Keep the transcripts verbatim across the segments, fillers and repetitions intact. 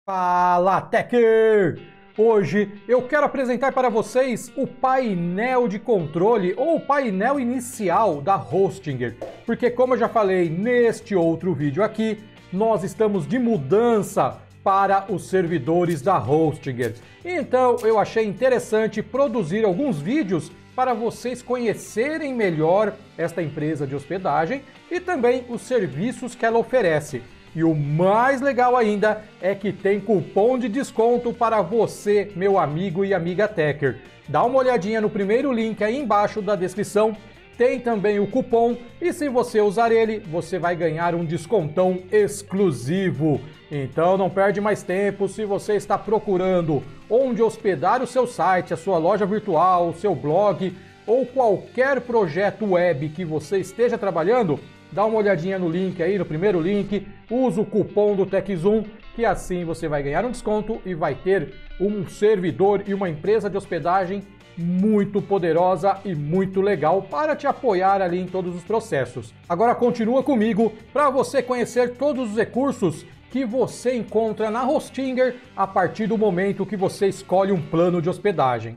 Fala, Techer! Hoje eu quero apresentar para vocês o painel de controle ou o painel inicial da Hostinger, porque como eu já falei neste outro vídeo aqui, nós estamos de mudança para os servidores da Hostinger. Então eu achei interessante produzir alguns vídeos para vocês conhecerem melhor esta empresa de hospedagem e também os serviços que ela oferece. E o mais legal ainda é que tem cupom de desconto para você, meu amigo e amiga Techer. Dá uma olhadinha no primeiro link aí embaixo da descrição, tem também o cupom e se você usar ele, você vai ganhar um descontão exclusivo. Então não perde mais tempo, se você está procurando onde hospedar o seu site, a sua loja virtual, o seu blog ou qualquer projeto web que você esteja trabalhando, dá uma olhadinha no link aí, no primeiro link, usa o cupom do TechZoom, que assim você vai ganhar um desconto e vai ter um servidor e uma empresa de hospedagem muito poderosa e muito legal para te apoiar ali em todos os processos. Agora continua comigo para você conhecer todos os recursos que você encontra na Hostinger a partir do momento que você escolhe um plano de hospedagem.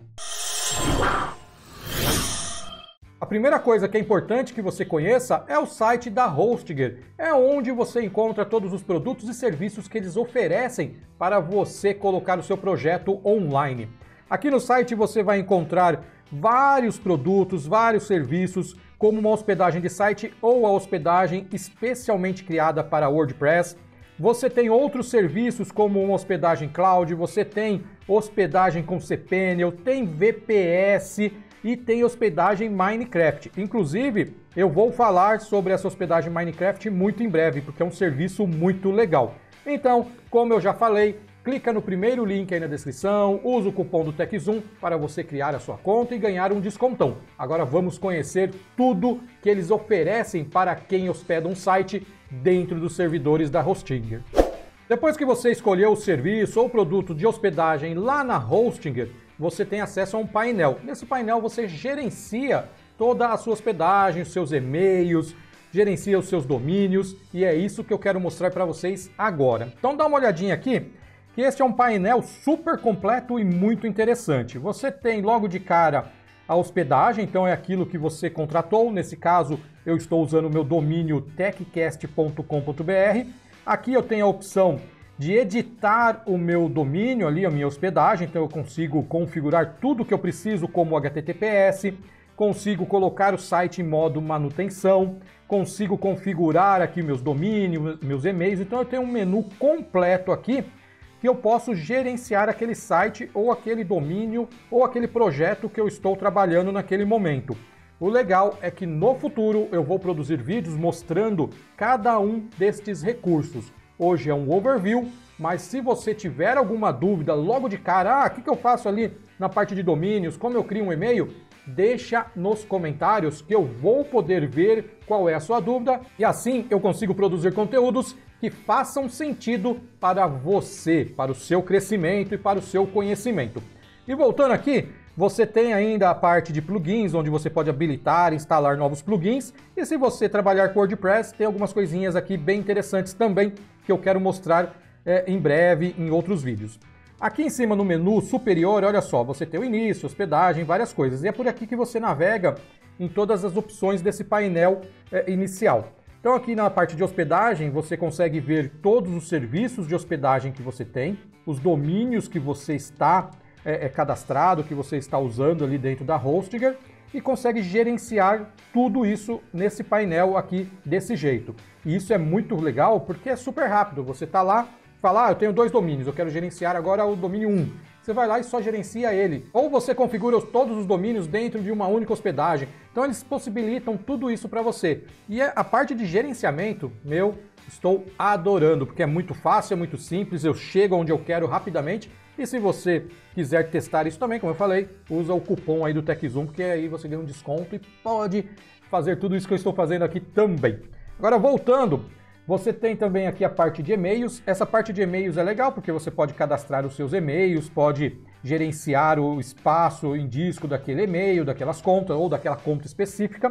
A primeira coisa que é importante que você conheça é o site da Hostinger. É onde você encontra todos os produtos e serviços que eles oferecem para você colocar o seu projeto online. Aqui no site você vai encontrar vários produtos, vários serviços, como uma hospedagem de site ou a hospedagem especialmente criada para WordPress. Você tem outros serviços como uma hospedagem cloud, você tem hospedagem com cPanel, tem V P S e tem hospedagem Minecraft. Inclusive, eu vou falar sobre essa hospedagem Minecraft muito em breve, porque é um serviço muito legal. Então, como eu já falei, clica no primeiro link aí na descrição, usa o cupom do TechZoom para você criar a sua conta e ganhar um descontão. Agora vamos conhecer tudo que eles oferecem para quem hospeda um site dentro dos servidores da Hostinger. Depois que você escolheu o serviço ou produto de hospedagem lá na Hostinger, você tem acesso a um painel. Nesse painel você gerencia toda a sua hospedagem, os seus e-mails, gerencia os seus domínios e é isso que eu quero mostrar para vocês agora. Então dá uma olhadinha aqui, que este é um painel super completo e muito interessante. Você tem logo de cara a hospedagem, então é aquilo que você contratou. Nesse caso eu estou usando o meu domínio techcast ponto com ponto br. Aqui eu tenho a opção de editar o meu domínio ali, a minha hospedagem, então eu consigo configurar tudo que eu preciso como H T T P S, consigo colocar o site em modo manutenção, consigo configurar aqui meus domínios, meus e-mails, então eu tenho um menu completo aqui que eu posso gerenciar aquele site ou aquele domínio ou aquele projeto que eu estou trabalhando naquele momento. O legal é que no futuro eu vou produzir vídeos mostrando cada um destes recursos. Hoje é um overview, mas se você tiver alguma dúvida logo de cara, ah, o que, que eu faço ali na parte de domínios, como eu crio um e-mail, deixa nos comentários que eu vou poder ver qual é a sua dúvida e assim eu consigo produzir conteúdos que façam sentido para você, para o seu crescimento e para o seu conhecimento. E voltando aqui, você tem ainda a parte de plugins, onde você pode habilitar e instalar novos plugins. E se você trabalhar com WordPress, tem algumas coisinhas aqui bem interessantes também que eu quero mostrar é, em breve em outros vídeos. Aqui em cima no menu superior, olha só, você tem o início, hospedagem, várias coisas. E é por aqui que você navega em todas as opções desse painel é, inicial. Então aqui na parte de hospedagem, você consegue ver todos os serviços de hospedagem que você tem, os domínios que você está É, é cadastrado, que você está usando ali dentro da Hostinger e consegue gerenciar tudo isso nesse painel aqui desse jeito. E isso é muito legal porque é super rápido. Você está lá, fala, ah, eu tenho dois domínios, eu quero gerenciar agora o domínio um. Você vai lá e só gerencia ele. Ou você configura todos os domínios dentro de uma única hospedagem. Então eles possibilitam tudo isso para você. E a parte de gerenciamento, meu, estou adorando, porque é muito fácil, é muito simples, eu chego onde eu quero rapidamente. E se você quiser testar isso também, como eu falei, usa o cupom aí do TechZoom, porque aí você ganha um desconto e pode fazer tudo isso que eu estou fazendo aqui também. Agora voltando, você tem também aqui a parte de e-mails. Essa parte de e-mails é legal porque você pode cadastrar os seus e-mails, pode gerenciar o espaço em disco daquele e-mail, daquelas contas ou daquela conta específica.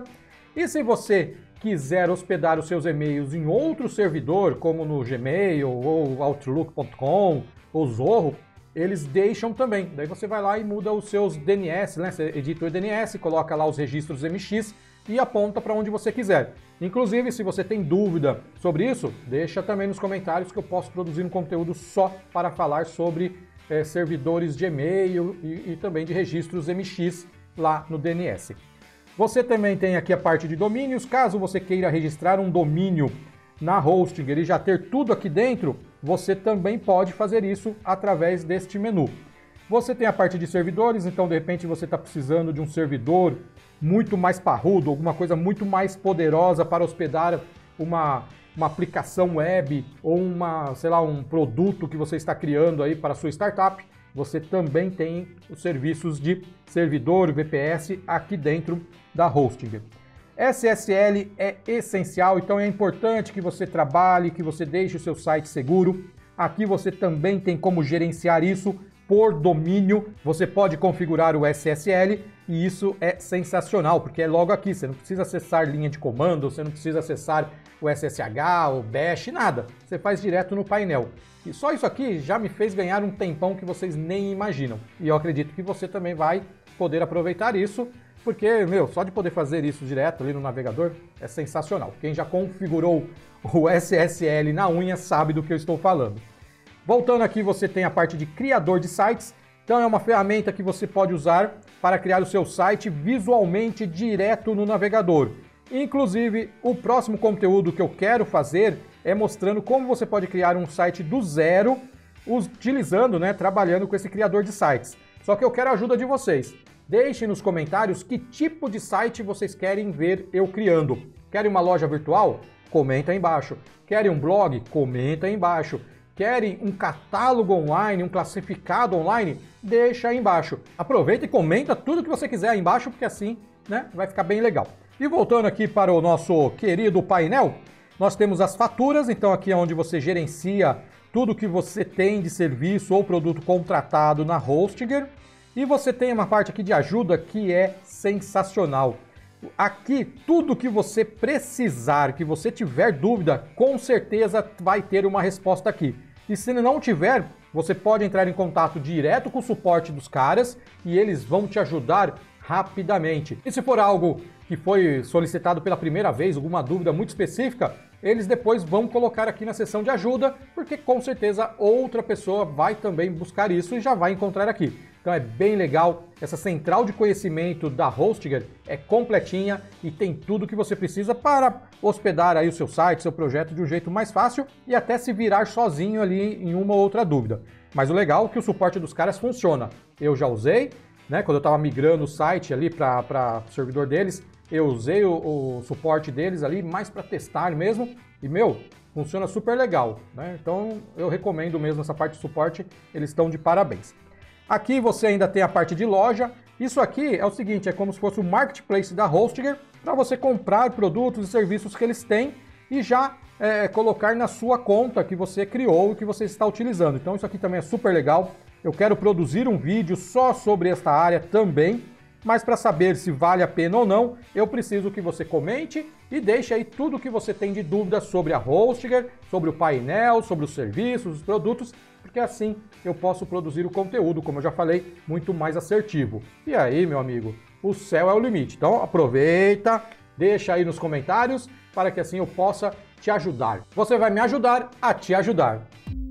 E se você quiser hospedar os seus e-mails em outro servidor, como no Gmail ou Outlook ponto com ou Zorro, eles deixam também. Daí você vai lá e muda os seus D N S, né? Você edita o D N S, coloca lá os registros M X e aponta para onde você quiser. Inclusive, se você tem dúvida sobre isso, deixa também nos comentários que eu posso produzir um conteúdo só para falar sobre é, servidores de e-mail e, e também de registros M X lá no D N S. Você também tem aqui a parte de domínios. Caso você queira registrar um domínio na Hostinger e já ter tudo aqui dentro, você também pode fazer isso através deste menu. Você tem a parte de servidores, então de repente você está precisando de um servidor muito mais parrudo, alguma coisa muito mais poderosa para hospedar uma, uma aplicação web ou uma, sei lá, um produto que você está criando aí para a sua startup. Você também tem os serviços de servidor, V P S aqui dentro da Hostinger. S S L é essencial, então é importante que você trabalhe, que você deixe o seu site seguro. Aqui você também tem como gerenciar isso por domínio. Você pode configurar o S S L e isso é sensacional, porque é logo aqui. Você não precisa acessar linha de comando, você não precisa acessar o S S H, o Bash, nada. Você faz direto no painel. E só isso aqui já me fez ganhar um tempão que vocês nem imaginam. E eu acredito que você também vai poder aproveitar isso, porque, meu, só de poder fazer isso direto ali no navegador é sensacional. Quem já configurou o S S L na unha sabe do que eu estou falando. Voltando aqui, você tem a parte de criador de sites. Então é uma ferramenta que você pode usar para criar o seu site visualmente direto no navegador. Inclusive, o próximo conteúdo que eu quero fazer é mostrando como você pode criar um site do zero, utilizando, né, trabalhando com esse criador de sites. Só que eu quero a ajuda de vocês. Deixem nos comentários que tipo de site vocês querem ver eu criando. Querem uma loja virtual? Comenta aí embaixo. Querem um blog? Comenta aí embaixo. Querem um catálogo online, um classificado online? Deixa aí embaixo. Aproveita e comenta tudo que você quiser aí embaixo, porque assim, né, vai ficar bem legal. E voltando aqui para o nosso querido painel, nós temos as faturas. Então aqui é onde você gerencia tudo que você tem de serviço ou produto contratado na Hostinger. E você tem uma parte aqui de ajuda que é sensacional. Aqui, tudo que você precisar, que você tiver dúvida, com certeza vai ter uma resposta aqui. E se não tiver, você pode entrar em contato direto com o suporte dos caras e eles vão te ajudar rapidamente. E se for algo que foi solicitado pela primeira vez, alguma dúvida muito específica, eles depois vão colocar aqui na seção de ajuda, porque com certeza outra pessoa vai também buscar isso e já vai encontrar aqui. Então é bem legal, essa central de conhecimento da Hostinger é completinha e tem tudo que você precisa para hospedar aí o seu site, seu projeto de um jeito mais fácil e até se virar sozinho ali em uma ou outra dúvida. Mas o legal é que o suporte dos caras funciona. Eu já usei, né, quando eu estava migrando o site ali para o servidor deles, eu usei o, o suporte deles ali mais para testar mesmo e, meu, funciona super legal, né? Então eu recomendo mesmo essa parte de suporte, eles estão de parabéns. Aqui você ainda tem a parte de loja. Isso aqui é o seguinte, é como se fosse o marketplace da Hostinger para você comprar produtos e serviços que eles têm e já é, colocar na sua conta que você criou e que você está utilizando. Então isso aqui também é super legal. Eu quero produzir um vídeo só sobre esta área também, mas para saber se vale a pena ou não, eu preciso que você comente e deixe aí tudo que você tem de dúvida sobre a Hostinger, sobre o painel, sobre os serviços, os produtos, porque assim eu posso produzir o conteúdo, como eu já falei, muito mais assertivo. E aí, meu amigo, o céu é o limite. Então aproveita, deixa aí nos comentários para que assim eu possa te ajudar. Você vai me ajudar a te ajudar.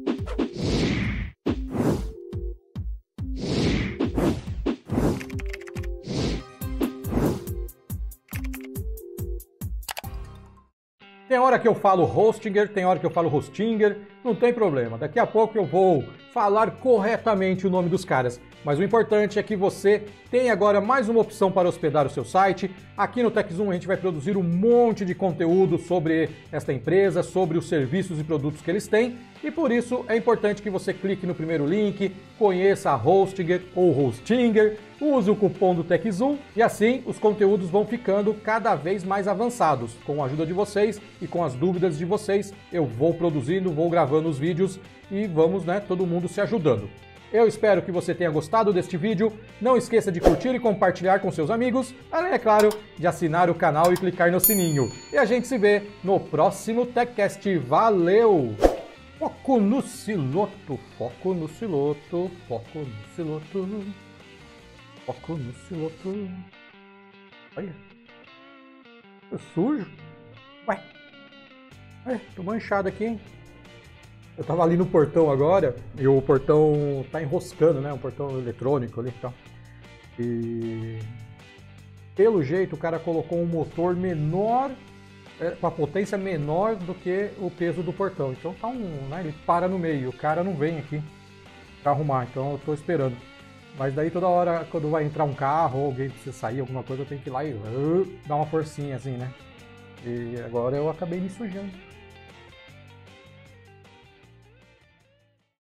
Tem hora que eu falo Hostinger, tem hora que eu falo Hostinger, não tem problema. Daqui a pouco eu vou falar corretamente o nome dos caras. Mas o importante é que você tem agora mais uma opção para hospedar o seu site. Aqui no TechZoom a gente vai produzir um monte de conteúdo sobre esta empresa, sobre os serviços e produtos que eles têm. E por isso é importante que você clique no primeiro link, conheça a Hostinger ou Hostinger, use o cupom do TechZoom e assim os conteúdos vão ficando cada vez mais avançados. Com a ajuda de vocês e com as dúvidas de vocês, eu vou produzindo, vou gravando os vídeos e vamos, né, todo mundo se ajudando. Eu espero que você tenha gostado deste vídeo. Não esqueça de curtir e compartilhar com seus amigos, além, é claro, de assinar o canal e clicar no sininho. E a gente se vê no próximo TechCast. Valeu! Foco no siloto, foco no siloto, foco no siloto, foco no siloto. Olha, tô sujo. Ué, Ué tô manchado aqui, hein? Eu tava ali no portão agora, e o portão tá enroscando, né? Um portão eletrônico ali e tal. E pelo jeito o cara colocou um motor menor, é, com a potência menor do que o peso do portão. Então tá um, né? Ele para no meio, o cara não vem aqui pra arrumar, então eu tô esperando. Mas daí toda hora, quando vai entrar um carro ou alguém precisa sair, alguma coisa, eu tenho que ir lá e uh, dar uma forcinha assim, né? E agora eu acabei me sujando.